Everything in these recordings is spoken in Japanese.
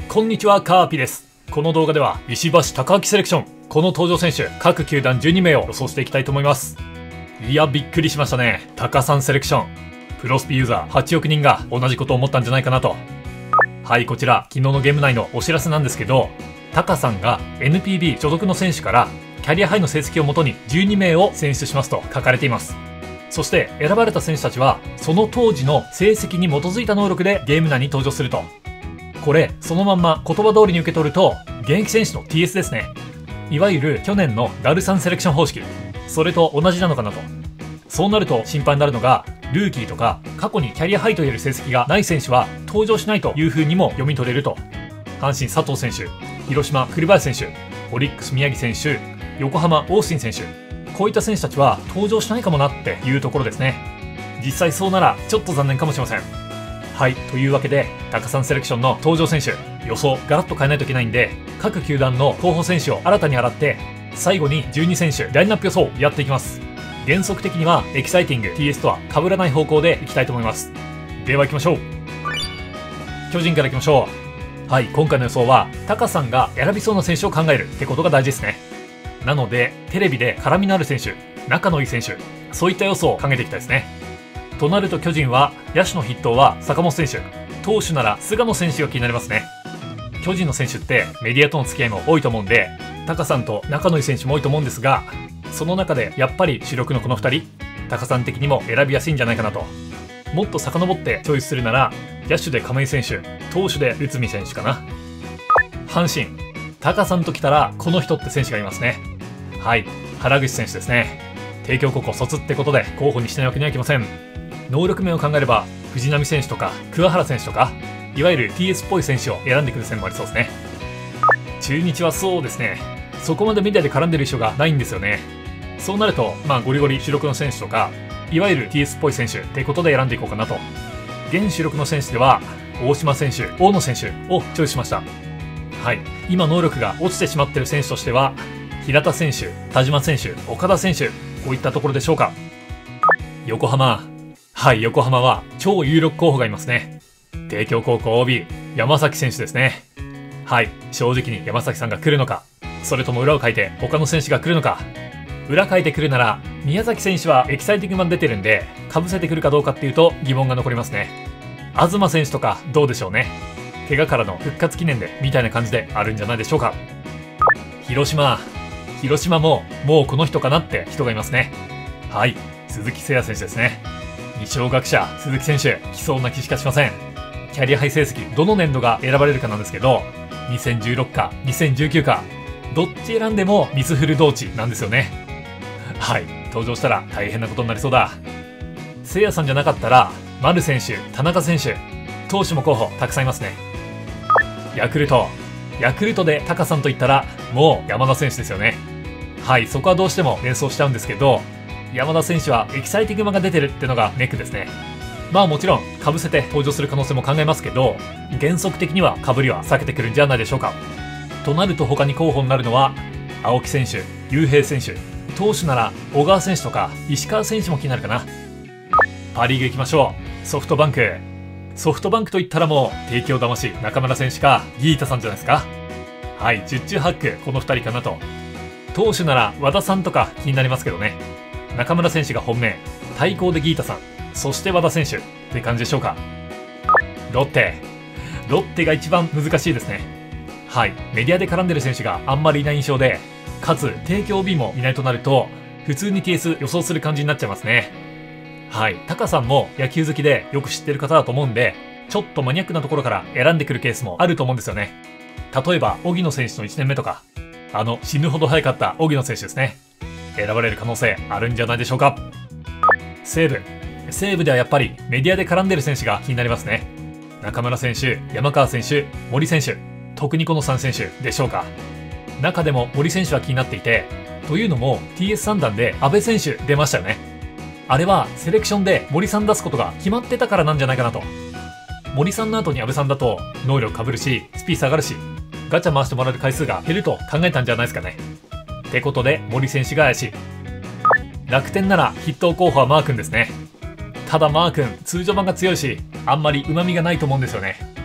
こんにちは、カーピです。この動画では石橋貴明セレクション、この登場選手各球団12名を予想していきたいと思います。いや、びっくりしましたね。タカさんセレクション、プロスピユーザー8億人が同じことを思ったんじゃないかなと。はい、こちら昨日のゲーム内のお知らせなんですけど、タカさんが NPB 所属の選手からキャリアハイの成績をもとに12名を選出しますと書かれています。そして選ばれた選手たちはその当時の成績に基づいた能力でゲーム内に登場すると。これそのまんま言葉通りに受け取ると現役選手の TS ですね。いわゆる去年のダルサンセレクション方式、それと同じなのかなと。そうなると心配になるのが、ルーキーとか過去にキャリアハイといえる成績がない選手は登場しないという風にも読み取れると。阪神佐藤選手、広島栗林選手、オリックス宮城選手、横浜オースティン選手、こういった選手たちは登場しないかもなっていうところですね。実際そうならちょっと残念かもしれません。はい、というわけでタカさんセレクションの登場選手予想ガラッと変えないといけないんで、各球団の候補選手を新たに洗って最後に12選手ラインナップ予想をやっていきます。原則的にはエキサイティング TS とは被らない方向でいきたいと思います。では行きましょう。巨人からいきましょう。はい、今回の予想はタカさんが選びそうな選手を考えるってことが大事ですね。なのでテレビで絡みのある選手、仲のいい選手、そういった予想を考えていきたいですね。となると巨人は野手の筆頭は坂本選手、投手なら菅野選手が気になりますね。巨人の選手ってメディアとの付き合いも多いと思うんで、タカさんと仲のいい選手も多いと思うんですが、その中でやっぱり主力のこの2人、タカさん的にも選びやすいんじゃないかなと。もっと遡ってチョイスするなら野手で亀井選手、投手で内海選手かな。阪神、タカさんときたらこの人って選手がいますね。はい、原口選手ですね。帝京高校卒ってことで候補にしないわけにはいきません。能力面を考えれば藤浪選手とか桑原選手とか、いわゆる TS っぽい選手を選んでくる線もありそうですね。中日はそうですね、そこまでメディアで絡んでる印象がないんですよね。そうなるとゴリゴリ主力の選手とか、いわゆる TS っぽい選手ってことで選んでいこうかなと。現主力の選手では大島選手、大野選手をチョイスしました。はい、今能力が落ちてしまっている選手としては平田選手、田島選手、岡田選手、こういったところでしょうか。横浜、はい、横浜は超有力候補がいますね。帝京高校 OB 山崎選手ですね。はい、正直に山崎さんが来るのか、それとも裏をかいて他の選手が来るのか。裏かいてくるなら宮崎選手はエキサイティング版出てるんで被せてくるかどうかっていうと疑問が残りますね。東選手とかどうでしょうね。怪我からの復活記念でみたいな感じであるんじゃないでしょうか。広島ももうこの人かなって人がいますね。はい、鈴木誠也選手ですね。二松学舎鈴木選手来そうな気しかしません。キャリアハイ成績どの年度が選ばれるかなんですけど、2016か2019か、どっち選んでもミスフル同値なんですよね。はい、登場したら大変なことになりそうだ。誠也さんじゃなかったら丸選手、田中選手、投手も候補たくさんいますね。ヤクルトでタカさんといったらもう山田選手ですよね。はい、そこはどうしても連想しちゃうんですけど、山田選手はエキサイティング版が出てるってのがネックですね。もちろん被せて登場する可能性も考えますけど、原則的には被りは避けてくるんじゃないでしょうか。となると他に候補になるのは青木選手、雄平選手、投手なら小川選手とか石川選手も気になるかな。パ・リーグ行きましょう。ソフトバンクといったらもう帝京魂中村選手かギータさんじゃないですか。はい、十中八九この2人かなと。投手なら和田さんとか気になりますけどね。中村選手が本命、対抗でギータさん、そして和田選手って感じでしょうか。ロッテが一番難しいですね。はい、メディアで絡んでる選手があんまりいない印象で、かつ帝京 OB もいないとなると普通に TS 予想する感じになっちゃいますね。はい、タカさんも野球好きでよく知ってる方だと思うんで、ちょっとマニアックなところから選んでくるケースもあると思うんですよね。例えば荻野選手の1年目とか、死ぬほど早かった荻野選手ですね。選ばれる可能性あるんじゃないでしょうか。西武ではやっぱりメディアで絡んでる選手が気になりますね。中村選手、山川選手、森選手、特にこの3選手でしょうか。中でも森選手は気になっていて、というのも TS3 弾で阿部選手出ましたよね。あれはセレクションで森さん出すことが決まってたからなんじゃないかなと。森さんの後に阿部さんだと能力被るしスピー下がるし、ガチャ回してもらえる回数が減ると考えたんじゃないですかね。ってことで森選手が怪しい。楽天なら筆頭候補はマー君ですね。ただマー君通常版が強いしあんまり旨味がないと思うんですよね。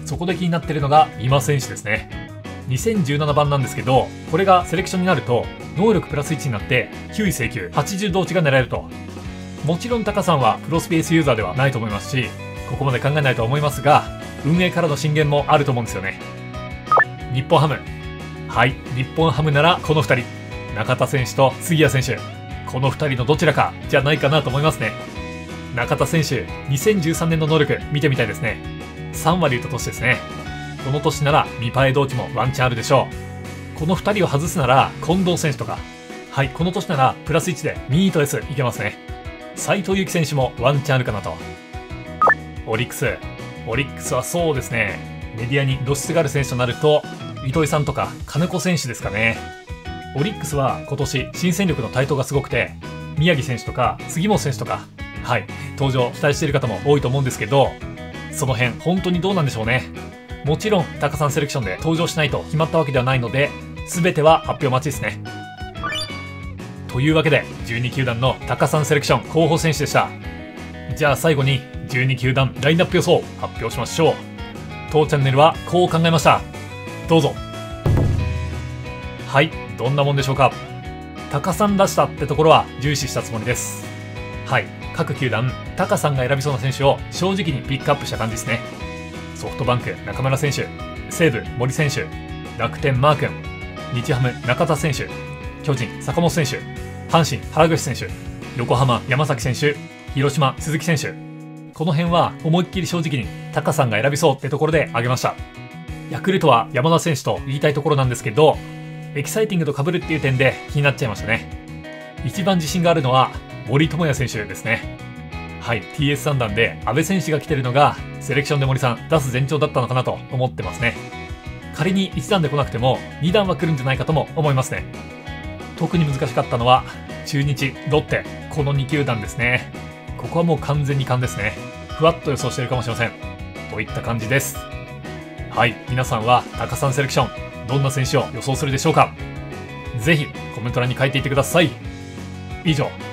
そこで気になってるのが今選手ですね。2017番なんですけど、これがセレクションになると能力プラス1になって9位請求80同値が狙えると。もちろんタカさんはプロスペースユーザーではないと思いますし、ここまで考えないとは思いますが、運営からの進言もあると思うんですよね。日本ハム。はい、日本ハムならこの2人、中田選手と杉谷選手、この2人のどちらかじゃないかなと思いますね。中田選手、2013年の能力見てみたいですね。3割打った年ですね。この年ならミパエ同値もワンチャンあるでしょう。この2人を外すなら近藤選手とか、はい、この年ならプラス1でミート S いけますね。斉藤由貴選手もワンチャンあるかなと。オリックスはそうですね、メディアに露出がある選手となると糸井さんとか金子選手ですかね。オリックスは今年新戦力の台頭がすごくて、宮城選手とか杉本選手とか、はい、登場期待している方も多いと思うんですけど、その辺本当にどうなんでしょうね。もちろんタカさんセレクションで登場しないと決まったわけではないので、全ては発表待ちですね。というわけで12球団のタカさんセレクション候補選手でした。じゃあ最後に12球団ラインナップ予想発表しましょう。当チャンネルはこう考えました。どうぞ。はい、どんなもんでしょうか。タカさん出したってところは重視したつもりです。はい、各球団タカさんが選びそうな選手を正直にピックアップした感じですね。ソフトバンク中村選手、西武森選手、楽天マー君、日ハム中田選手、巨人坂本選手、阪神原口選手、横浜山崎選手、広島鈴木選手、この辺は思いっきり正直にタカさんが選びそうってところで挙げました。ヤクルトは山田選手と言いたいところなんですけど、エキサイティングと被るっていう点で気になっちゃいましたね。一番自信があるのは森友哉選手ですね。はい、 TS3 弾で阿部選手が来てるのがセレクションで森さん出す前兆だったのかなと思ってますね。仮に1弾で来なくても2弾は来るんじゃないかとも思いますね。特に難しかったのは中日ロッテ、この2球団ですね。ここはもう完全に勘ですね。ふわっと予想してるかもしれませんといった感じです。はい、皆さんはタカさんセレクションどんな選手を予想するでしょうか。ぜひコメント欄に書いていってください。以上